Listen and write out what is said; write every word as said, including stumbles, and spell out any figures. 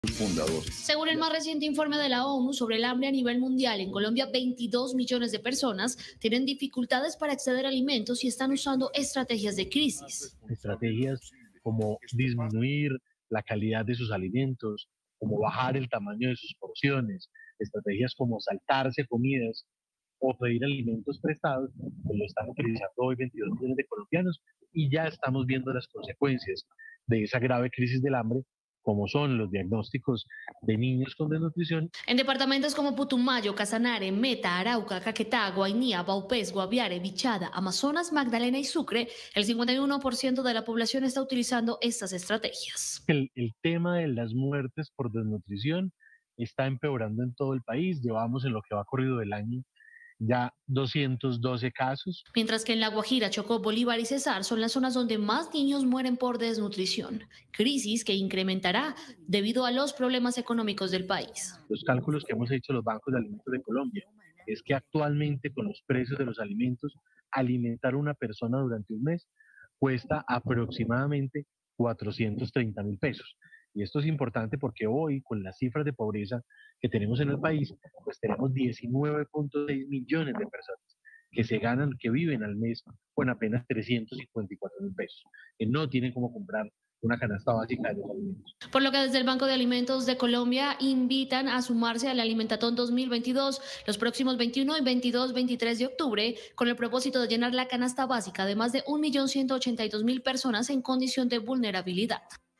Fundadores. Según el más reciente informe de la ONU sobre el hambre a nivel mundial, en Colombia veintidós millones de personas tienen dificultades para acceder a alimentos y están usando estrategias de crisis. Estrategias como disminuir la calidad de sus alimentos, como bajar el tamaño de sus porciones, estrategias como saltarse comidas o pedir alimentos prestados, pues lo están utilizando hoy veintidós millones de colombianos y ya estamos viendo las consecuencias de esa grave crisis del hambre, como son los diagnósticos de niños con desnutrición. En departamentos como Putumayo, Casanare, Meta, Arauca, Caquetá, Guainía, Vaupés, Guaviare, Bichada, Amazonas, Magdalena y Sucre, el cincuenta y uno por ciento de la población está utilizando estas estrategias. El, el tema de las muertes por desnutrición está empeorando en todo el país. Llevamos en lo que va corrido del año ya doscientos doce casos. Mientras que en La Guajira, Chocó, Bolívar y Cesar son las zonas donde más niños mueren por desnutrición. Crisis que incrementará debido a los problemas económicos del país. Los cálculos que hemos hecho los bancos de alimentos de Colombia es que actualmente con los precios de los alimentos, alimentar a una persona durante un mes cuesta aproximadamente cuatrocientos treinta mil pesos. Y esto es importante porque hoy, con las cifras de pobreza que tenemos en el país, pues tenemos diecinueve punto seis millones de personas que se ganan, que viven al mes con apenas trescientos cincuenta y cuatro mil pesos, que no tienen cómo comprar una canasta básica de los alimentos. Por lo que desde el Banco de Alimentos de Colombia invitan a sumarse al Alimentatón dos mil veintidós los próximos veintiuno y veintidós veintitrés de octubre con el propósito de llenar la canasta básica de más de un millón ciento ochenta y dos mil personas en condición de vulnerabilidad.